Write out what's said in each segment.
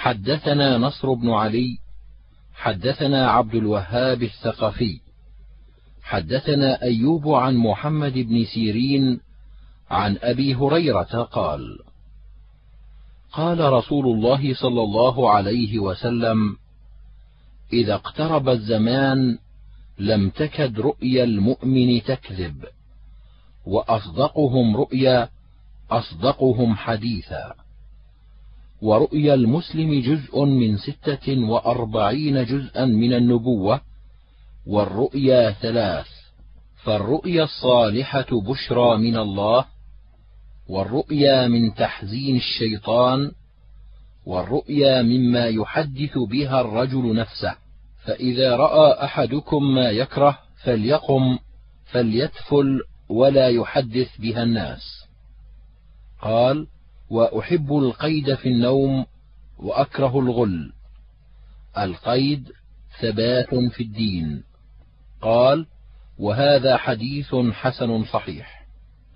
حدثنا نصر بن علي حدثنا عبد الوهاب الثقفي حدثنا أيوب عن محمد بن سيرين عن أبي هريرة قال: قال رسول الله صلى الله عليه وسلم: إذا اقترب الزمان لم تكد رؤيا المؤمن تكذب، وأصدقهم رؤيا أصدقهم حديثا. ورؤيا المسلم جزء من 46 جزءا من النبوة، والرؤيا 3: فالرؤيا الصالحة بشرى من الله، والرؤيا من تحزين الشيطان، والرؤيا مما يحدث بها الرجل نفسه. فإذا رأى أحدكم ما يكره فليقم فليتفل ولا يحدث بها الناس. قال: وأحب القيد في النوم وأكره الغل. القيد ثبات في الدين. قال: وهذا حديث حسن صحيح.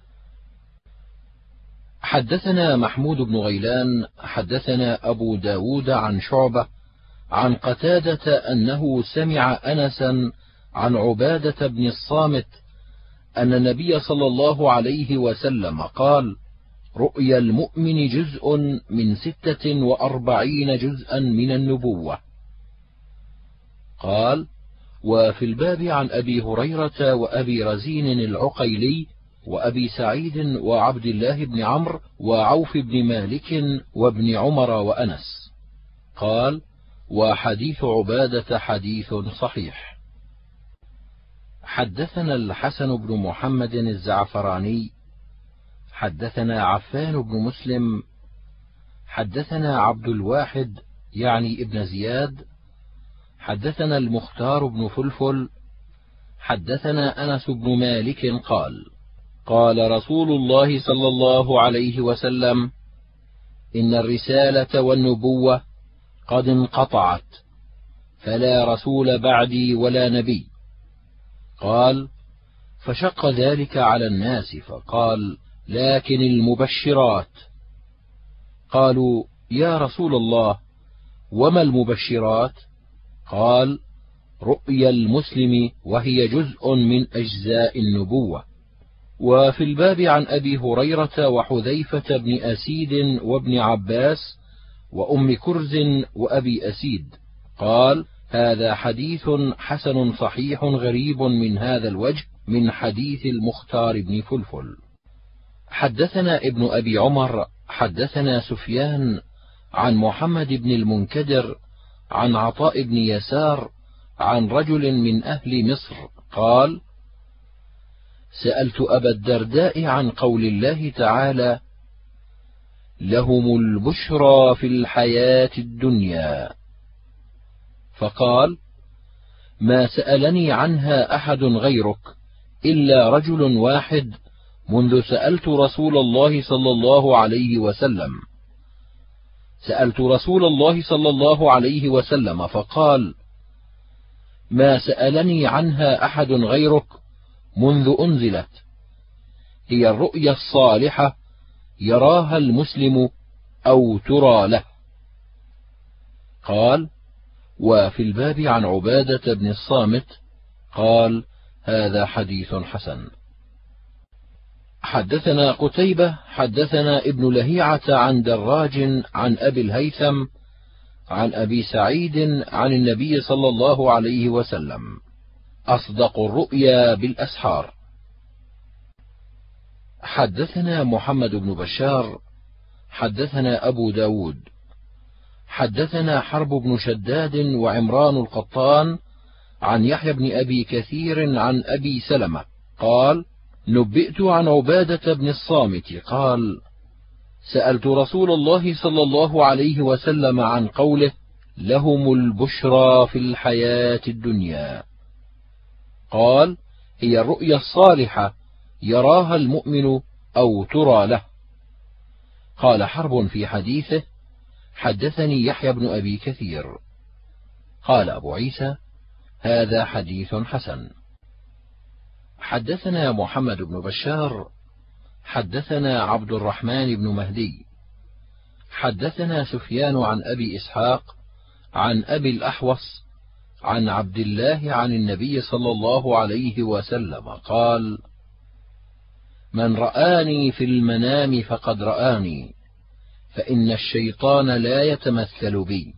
حدثنا محمود بن غيلان حدثنا أبو داود عن شعبة عن قتادة أنه سمع أنسا عن عبادة بن الصامت أن النبي صلى الله عليه وسلم قال: رؤيا المؤمن جزء من 46 جزءا من النبوة. قال: وفي الباب عن أبي هريرة وأبي رزين العقيلي وأبي سعيد وعبد الله بن عمرو وعوف بن مالك وابن عمر وأنس. قال: وحديث عبادة حديث صحيح. حدثنا الحسن بن محمد الزعفراني حدثنا عفان بن مسلم حدثنا عبد الواحد يعني ابن زياد حدثنا المختار بن فلفل حدثنا أنس بن مالك قال: قال رسول الله صلى الله عليه وسلم: إن الرسالة والنبوة قد انقطعت، فلا رسول بعدي ولا نبي. قال: فشق ذلك على الناس فقال: لكن المبشرات. قالوا: يا رسول الله، وما المبشرات؟ قال: رؤيا المسلم، وهي جزء من أجزاء النبوة. وفي الباب عن أبي هريرة وحذيفة بن أسيد وابن عباس وأم كرز وأبي أسيد. قال: هذا حديث حسن صحيح غريب من هذا الوجه من حديث المختار بن فلفل. حدثنا ابن أبي عمر حدثنا سفيان عن محمد بن المنكدر عن عطاء بن يسار عن رجل من أهل مصر قال: سألت أبا الدرداء عن قول الله تعالى: لهم البشرى في الحياة الدنيا، فقال: ما سألني عنها أحد غيرك إلا رجل واحد منذ سألت رسول الله صلى الله عليه وسلم. سألت رسول الله صلى الله عليه وسلم فقال: ما سألني عنها أحد غيرك منذ أنزلت، هي الرؤيا الصالحة يراها المسلم أو ترى له. قال: وفي الباب عن عبادة بن الصامت. قال: هذا حديث حسن. حدثنا قتيبة حدثنا ابن لهيعة عن دراج عن أبي الهيثم عن أبي سعيد عن النبي صلى الله عليه وسلم: أصدق الرؤيا بالأسحار. حدثنا محمد بن بشار حدثنا أبو داود حدثنا حرب بن شداد وعمران القطان عن يحيى بن أبي كثير عن أبي سلمة قال: نبئت عن عبادة بن الصامت قال: سألت رسول الله صلى الله عليه وسلم عن قوله: لهم البشرى في الحياة الدنيا. قال: هي الرؤيا الصالحة يراها المؤمن أو ترى له. قال حرب في حديثه: حدثني يحيى بن أبي كثير. قال أبو عيسى: هذا حديث حسن. حدثنا محمد بن بشار حدثنا عبد الرحمن بن مهدي حدثنا سفيان عن أبي إسحاق عن أبي الأحوص عن عبد الله عن النبي صلى الله عليه وسلم قال: من رآني في المنام فقد رآني، فإن الشيطان لا يتمثل بي.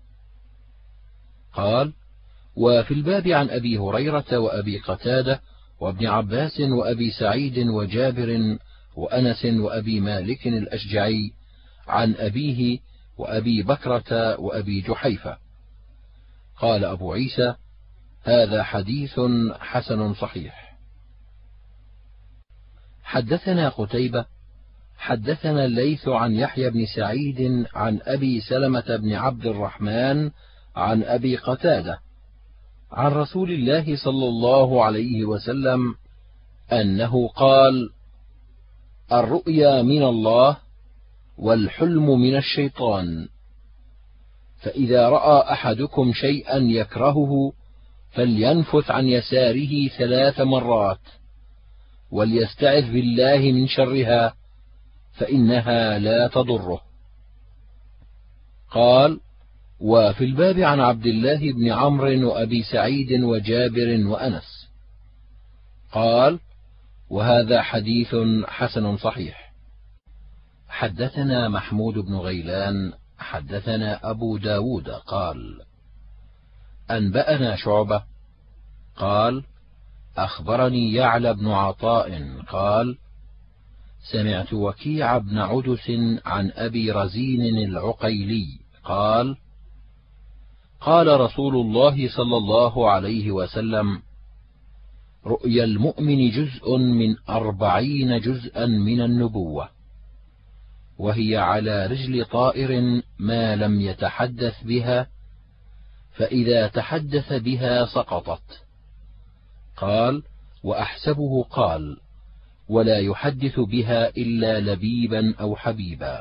قال: وفي الباب عن أبي هريرة وأبي قتادة وابن عباس وأبي سعيد وجابر وأنس وأبي مالك الأشجعي عن أبيه وأبي بكرة وأبي جحيفة. قال أبو عيسى: هذا حديث حسن صحيح. حدثنا قتيبة حدثنا الليث عن يحيى بن سعيد عن أبي سلمة بن عبد الرحمن عن أبي قتادة عن رسول الله صلى الله عليه وسلم أنه قال: الرؤيا من الله والحلم من الشيطان، فإذا رأى أحدكم شيئا يكرهه فلينفث عن يساره 3 مرات وليستعذ بالله من شرها فإنها لا تضره. قال: وفي الباب عن عبد الله بن عمرو وأبي سعيد وجابر وأنس. قال: وهذا حديث حسن صحيح. حدثنا محمود بن غيلان حدثنا أبو داود قال: أنبأنا شعبة قال: أخبرني يعلى بن عطاء قال: سمعت وكيع بن عدس عن أبي رزين العقيلي قال: قال رسول الله صلى الله عليه وسلم: رؤيا المؤمن جزء من 40 جزءا من النبوة، وهي على رجل طائر ما لم يتحدث بها، فإذا تحدث بها سقطت. قال: وأحسبه قال: ولا يحدث بها إلا لبيبا أو حبيبا.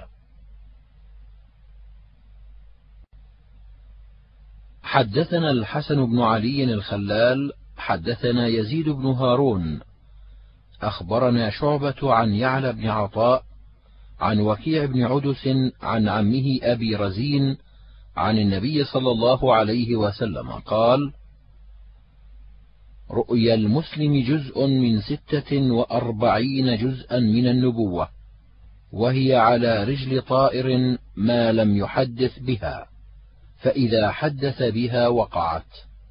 حدثنا الحسن بن علي الخلال حدثنا يزيد بن هارون أخبرنا شعبة عن يعلى بن عطاء عن وكيع بن عدس عن عمه أبي رزين عن النبي صلى الله عليه وسلم قال: رؤيا المسلم جزء من 46 جزءا من النبوة، وهي على رجل طائر ما لم يحدث بها، فإذا حدث بها وقعت.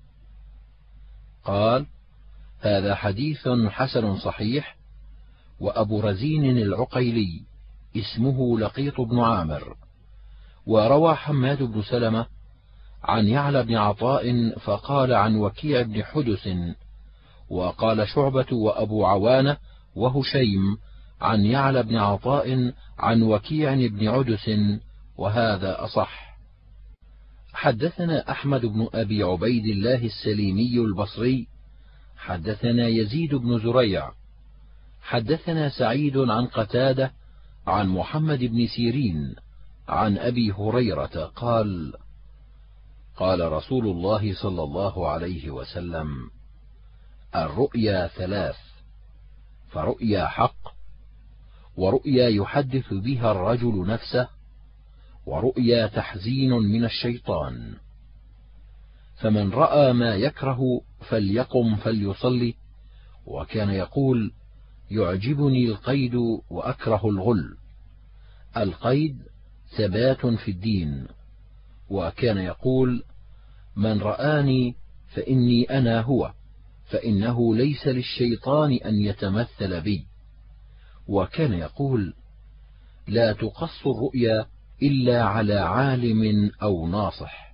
قال: هذا حديث حسن صحيح. وأبو رزين العقيلي اسمه لقيط بن عامر. وروى حماد بن سلمة عن يعلى بن عطاء فقال عن وكيع بن حدث، وقال شعبة وأبو عوانة وهشيم عن يعلى بن عطاء عن وكيع بن عدس، وهذا أصح. حدثنا أحمد بن أبي عبيد الله السليمي البصري حدثنا يزيد بن زريع حدثنا سعيد عن قتادة عن محمد بن سيرين عن أبي هريرة قال: قال رسول الله صلى الله عليه وسلم: الرؤيا 3، فرؤيا حق، ورؤيا يحدث بها الرجل نفسه، ورؤيا تحزين من الشيطان. فمن رأى ما يكره فليقم فليصلي. وكان يقول: يعجبني القيد وأكره الغل. القيد ثبات في الدين. وكان يقول: من رآني فإني أنا هو، فإنه ليس للشيطان أن يتمثل بي. وكان يقول: لا تقص الرؤيا إلا على عالم أو ناصح.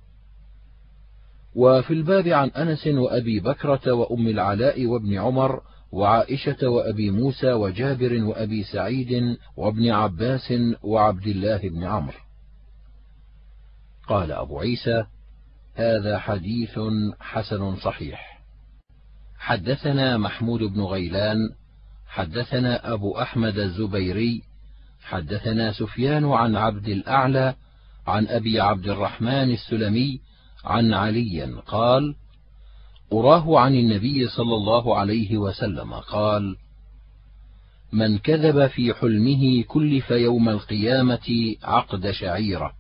وفي الباب عن أنس وأبي بكرة وأم العلاء وابن عمر وعائشة وأبي موسى وجابر وأبي سعيد وابن عباس وعبد الله بن عمرو. قال أبو عيسى: هذا حديث حسن صحيح. حدثنا محمود بن غيلان حدثنا أبو أحمد الزبيري حدثنا سفيان عن عبد الأعلى عن أبي عبد الرحمن السلمي عن علي قال: أراه عن النبي صلى الله عليه وسلم قال: من كذب في حلمه كلف يوم القيامة عقد شعيرة.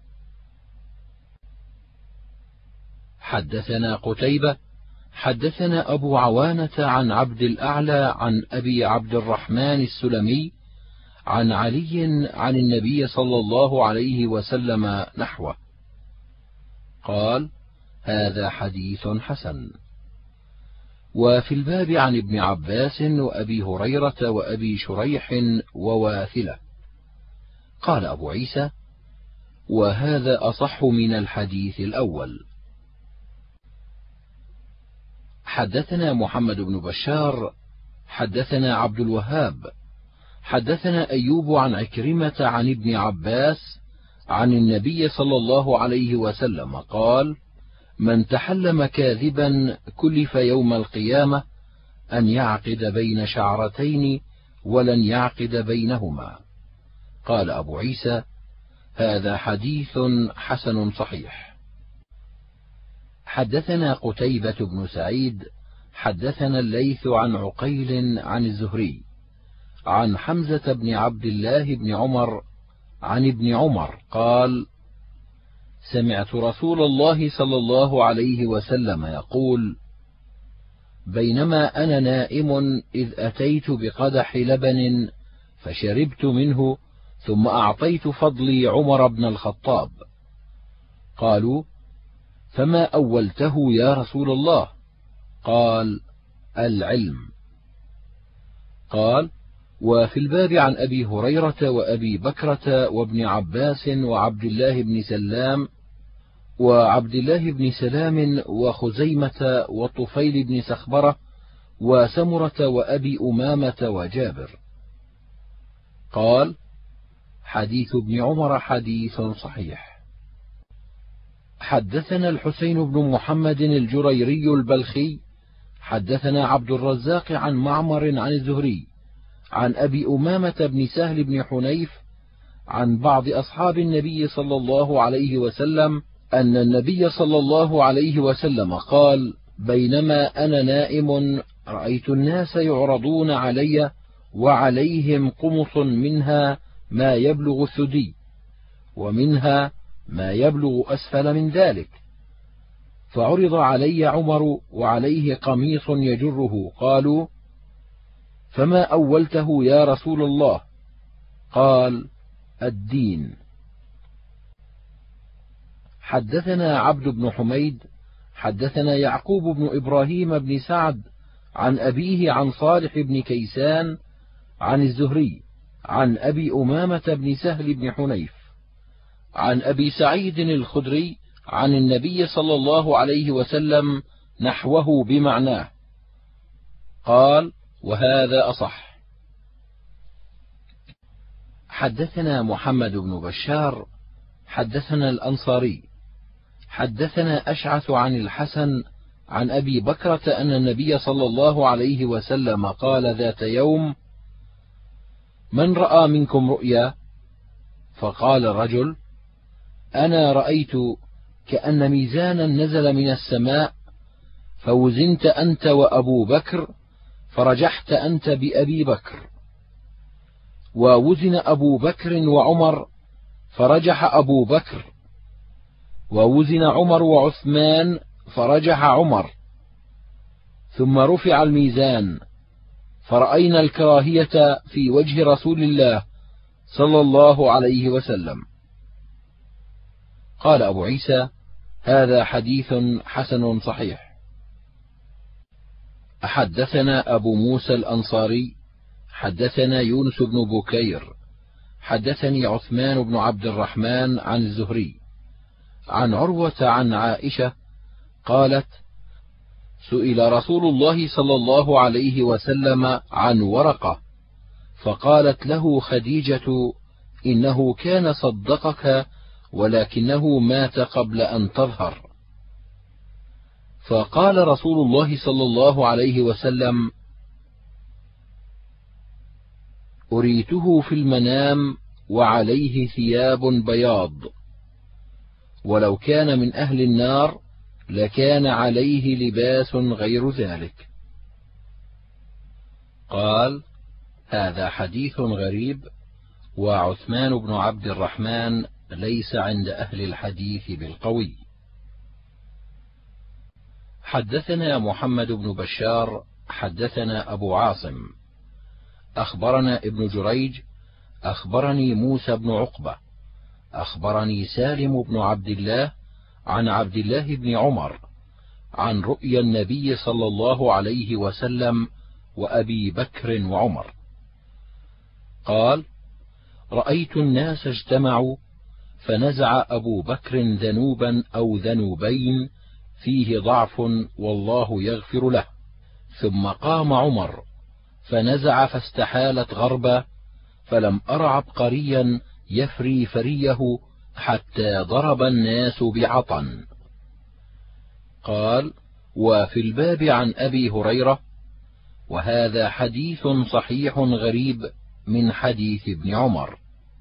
حدثنا قتيبة حدثنا أبو عوانة عن عبد الأعلى عن أبي عبد الرحمن السلمي عن علي عن النبي صلى الله عليه وسلم نحوه، قال: هذا حديث حسن. وفي الباب عن ابن عباس وأبي هريرة وأبي شريح وواثلة. قال أبو عيسى: وهذا أصح من الحديث الأول. حدثنا محمد بن بشار حدثنا عبد الوهاب حدثنا أيوب عن عكرمة عن ابن عباس عن النبي صلى الله عليه وسلم قال: من تحلم كاذبا كلف يوم القيامة أن يعقد بين شعرتين ولن يعقد بينهما. قال أبو عيسى: هذا حديث حسن صحيح. حدثنا قتيبة بن سعيد حدثنا الليث عن عقيل عن الزهري عن حمزة بن عبد الله بن عمر عن ابن عمر قال: سمعت رسول الله صلى الله عليه وسلم يقول: بينما أنا نائم إذ أتيت بقدح لبن فشربت منه ثم أعطيت فضلي عمر بن الخطاب. قالوا: فما أولته يا رسول الله؟ قال: العلم. قال: وفي الباب عن أبي هريرة وأبي بكرة وابن عباس وعبد الله بن سلام وعبد الله بن سلام وخزيمة وطفيل بن سخبرة وسمرة وأبي أمامة وجابر. قال: حديث ابن عمر حديث صحيح. حدثنا الحسين بن محمد الجريري البلخي حدثنا عبد الرزاق عن معمر عن الزهري عن أبي أمامة بن سهل بن حنيف عن بعض أصحاب النبي صلى الله عليه وسلم أن النبي صلى الله عليه وسلم قال: بينما أنا نائم رأيت الناس يعرضون علي وعليهم قمص منها ما يبلغ الثدي ومنها ما يبلغ أسفل من ذلك، فعرض علي عمر وعليه قميص يجره. قالوا: فما أولته يا رسول الله؟ قال: الدين. حدثنا عبد بن حميد حدثنا يعقوب بن إبراهيم بن سعد عن أبيه عن صالح بن كيسان عن الزهري عن أبي أمامة بن سهل بن حنيف عن أبي سعيد الخدري عن النبي صلى الله عليه وسلم نحوه بمعناه. قال: وهذا أصح. حدثنا محمد بن بشار حدثنا الأنصاري حدثنا أشعث عن الحسن عن أبي بكرة أن النبي صلى الله عليه وسلم قال ذات يوم: من رأى منكم رؤيا؟ فقال رجل: أنا رأيت كأن ميزانا نزل من السماء فوزنت أنت وأبو بكر فرجحت أنت بأبي بكر، ووزن أبو بكر وعمر فرجح أبو بكر، ووزن عمر وعثمان فرجح عمر، ثم رفع الميزان فرأينا الكراهية في وجه رسول الله صلى الله عليه وسلم. قال أبو عيسى: هذا حديث حسن صحيح. حدثنا أبو موسى الأنصاري حدثنا يونس بن بكير حدثني عثمان بن عبد الرحمن عن الزهري عن عروة عن عائشة قالت: سئل رسول الله صلى الله عليه وسلم عن ورقة، فقالت له خديجة: إنه كان صدقك ولكنه مات قبل أن تظهر. فقال رسول الله صلى الله عليه وسلم: أريته في المنام وعليه ثياب بياض، ولو كان من أهل النار لكان عليه لباس غير ذلك. قال: هذا حديث غريب، وعثمان بن عبد الرحمن ليس عند أهل الحديث بالقوي. حدثنا محمد بن بشار حدثنا أبو عاصم أخبرنا ابن جريج أخبرني موسى بن عقبة أخبرني سالم بن عبد الله عن عبد الله بن عمر عن رؤيا النبي صلى الله عليه وسلم وأبي بكر وعمر قال: رأيت الناس اجتمعوا فنزع أبو بكر ذنوبا أو ذنوبين فيه ضعف والله يغفر له، ثم قام عمر فنزع فاستحالت غربا، فلم أر عبقريا يفري فريه حتى ضرب الناس بعطن. قال: وفي الباب عن أبي هريرة، وهذا حديث صحيح غريب من حديث ابن عمر.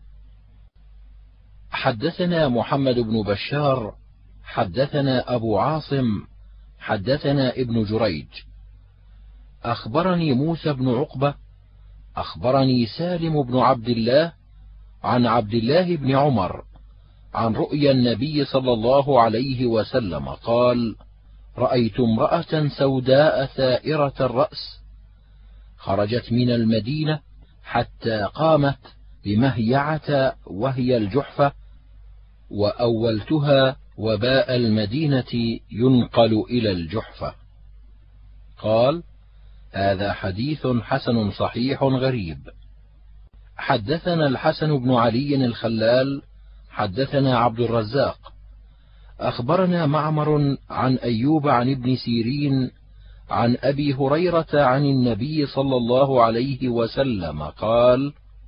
حدثنا محمد بن بشار حدثنا أبو عاصم حدثنا ابن جريج أخبرني موسى بن عقبة أخبرني سالم بن عبد الله عن عبد الله بن عمر عن رؤيا النبي صلى الله عليه وسلم قال: رأيت امرأة سوداء ثائرة الرأس خرجت من المدينة حتى قامت بمهيعة وهي الجحفة، وأولتها وباء المدينة ينقل إلى الجحفة. قال: هذا حديث حسن صحيح غريب. حدثنا الحسن بن علي الخلال حدثنا عبد الرزاق أخبرنا معمر عن أيوب عن ابن سيرين عن أبي هريرة عن النبي صلى الله عليه وسلم قال: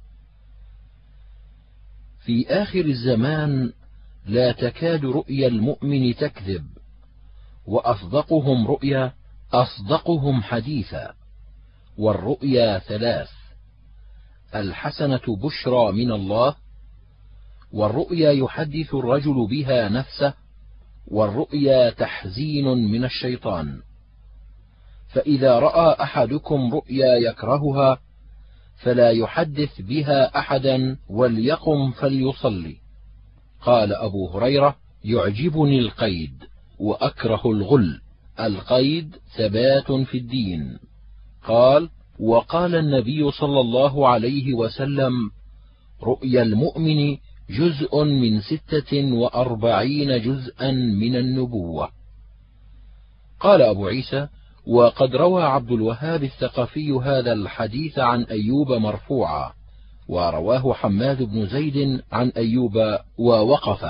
في آخر الزمان لا تكاد رؤيا المؤمن تكذب، وأصدقهم رؤيا أصدقهم حديثا، والرؤيا ثلاث: الحسنة بشرى من الله، والرؤيا يحدث الرجل بها نفسه، والرؤيا تحزين من الشيطان. فإذا رأى أحدكم رؤيا يكرهها فلا يحدث بها أحدا وليقم فليصلي. قال أبو هريرة: يعجبني القيد وأكره الغل. القيد ثبات في الدين. قال: وقال النبي صلى الله عليه وسلم: رؤيا المؤمن جزء من 46 جزءا من النبوة. قال أبو عيسى: وقد روى عبد الوهاب الثقفي هذا الحديث عن أيوب مرفوعا، ورواه حماد بن زيد عن أيوب ووقفه.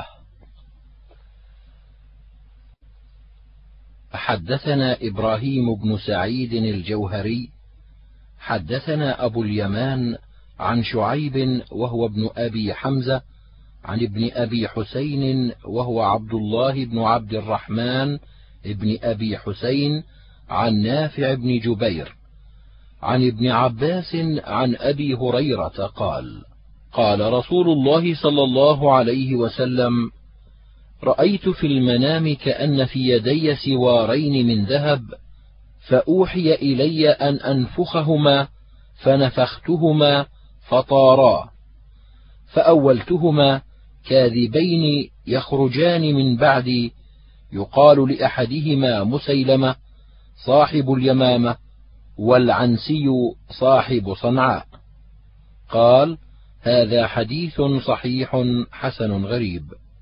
حدثنا إبراهيم بن سعيد الجوهري حدثنا أبو اليمان عن شعيب وهو ابن أبي حمزة عن ابن أبي حسين وهو عبد الله بن عبد الرحمن ابن أبي حسين عن نافع بن جبير عن ابن عباس عن أبي هريرة قال: قال رسول الله صلى الله عليه وسلم: رأيت في المنام كأن في يدي سوارين من ذهب، فأوحي إلي أن أنفخهما، فنفختهما فطارا، فأولتهما كاذبين يخرجان من بعدي، يقال لأحدهما مسيلمة صاحب اليمامة، والعنسي صاحب صنعاء. قال: هذا حديث صحيح حسن غريب.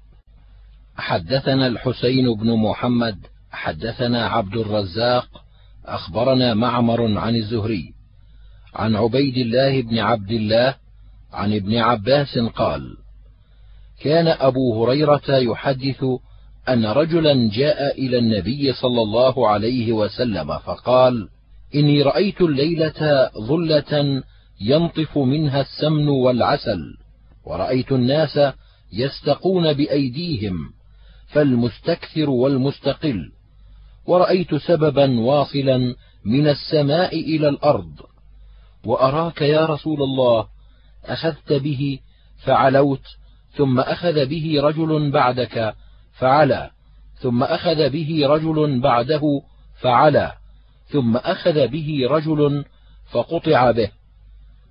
حدثنا الحسين بن محمد حدثنا عبد الرزاق أخبرنا معمر عن الزهري عن عبيد الله بن عبد الله عن ابن عباس قال: كان أبو هريرة يحدث أن رجلا جاء إلى النبي صلى الله عليه وسلم فقال: إني رأيت الليلة ظلة ينطف منها السمن والعسل، ورأيت الناس يستقون بأيديهم، فالمستكثر والمستقل، ورأيت سببا واصلا من السماء إلى الأرض، وأراك يا رسول الله أخذت به فعلوت، ثم أخذ به رجل بعدك فعلى، ثم أخذ به رجل بعده فعلى، ثم أخذ به رجل فقطع به،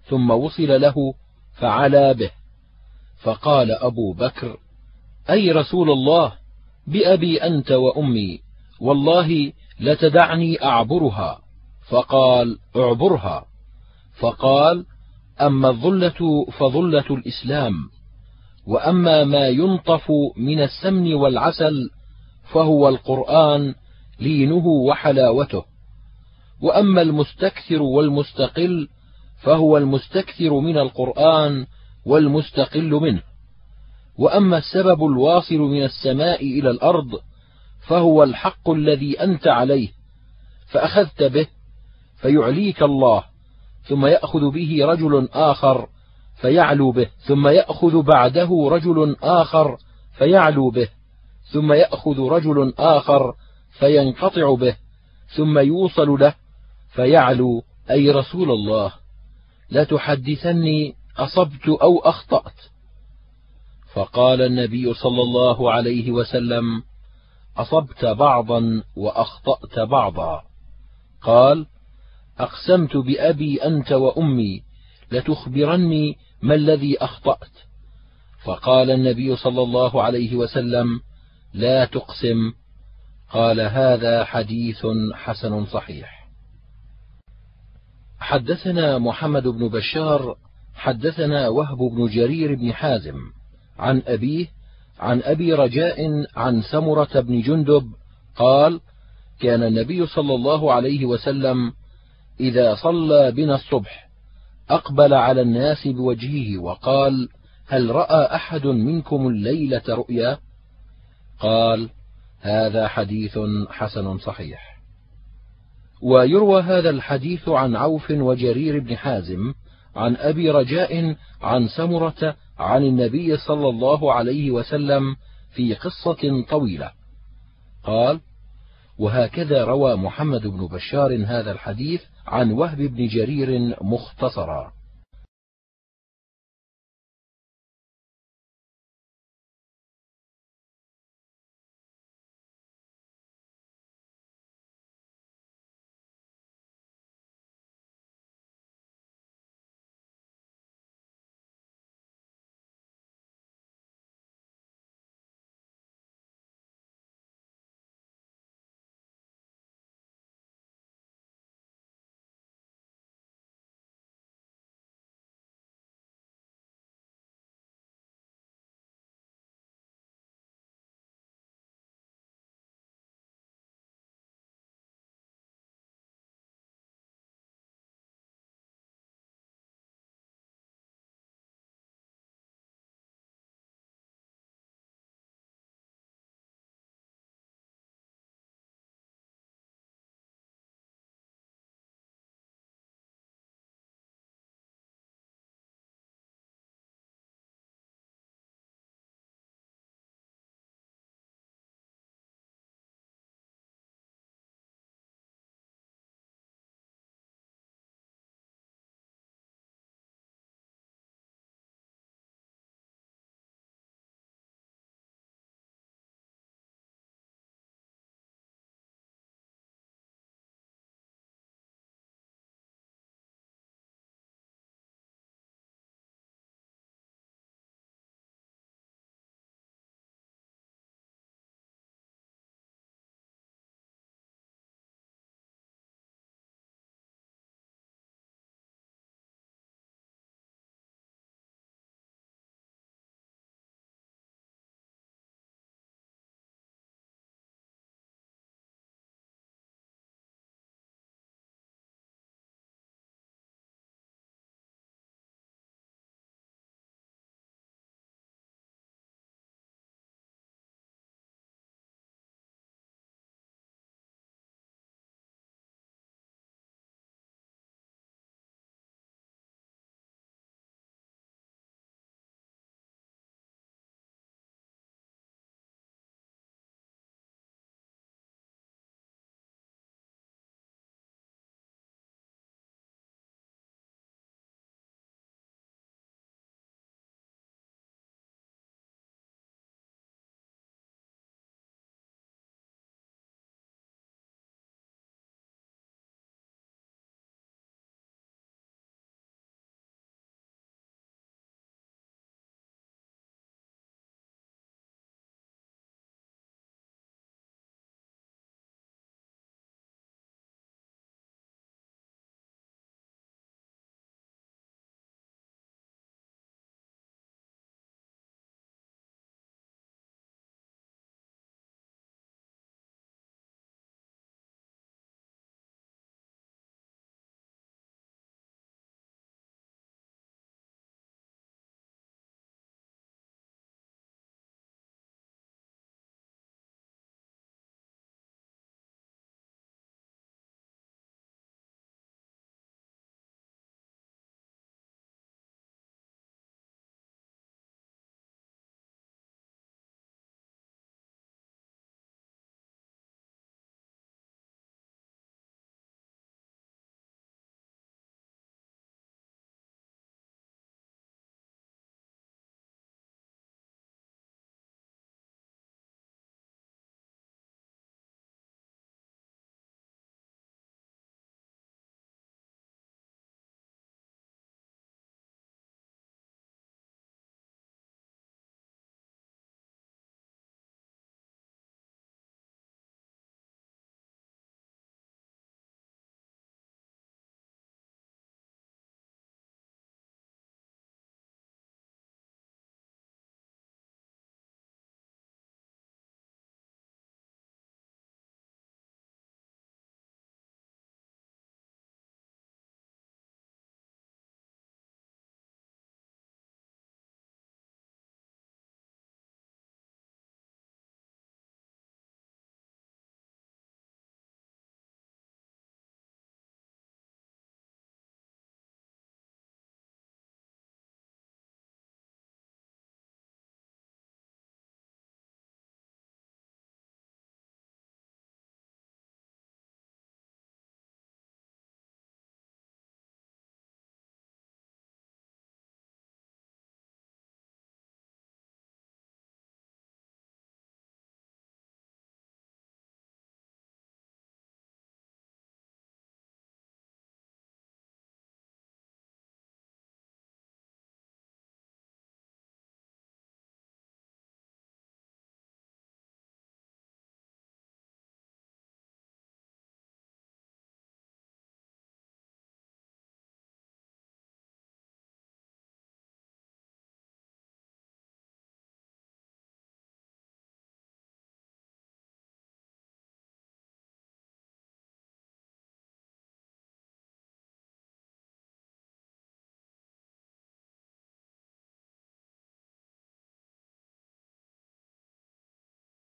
ثم وصل له فعلا به، فقال أبو بكر: أي رسول الله، بأبي أنت وأمي، والله لتدعني أعبرها. فقال: اعبرها. فقال: أما الظلة فظلة الإسلام، وأما ما ينطف من السمن والعسل فهو القرآن لينه وحلاوته، وأما المستكثر والمستقل فهو المستكثر من القرآن والمستقل منه، وأما السبب الواصل من السماء إلى الأرض فهو الحق الذي أنت عليه، فأخذت به فيعليك الله، ثم يأخذ به رجل آخر فيعلو به، ثم يأخذ بعده رجل آخر فيعلو به، ثم يأخذ رجل آخر فينقطع به، ثم يوصل له فيعلو. أي رسول الله، لتحدثني أصبت أو أخطأت؟ فقال النبي صلى الله عليه وسلم: أصبت بعضا وأخطأت بعضا. قال: أقسمت بأبي أنت وأمي لتخبرني ما الذي أخطأت. فقال النبي صلى الله عليه وسلم: لا تقسم. قال: هذا حديث حسن صحيح. حدثنا محمد بن بشار حدثنا وهب بن جرير بن حازم عن أبيه عن أبي رجاء عن سمرة بن جندب قال: كان النبي صلى الله عليه وسلم إذا صلى بنا الصبح أقبل على الناس بوجهه وقال: هل رأى أحد منكم الليلة رؤيا؟ قال: هذا حديث حسن صحيح. ويروى هذا الحديث عن عوف وجرير بن حازم عن أبي رجاء عن سمرة عن النبي صلى الله عليه وسلم في قصة طويلة. قال: وهكذا روى محمد بن بشار هذا الحديث عن وهب بن جرير مختصرا.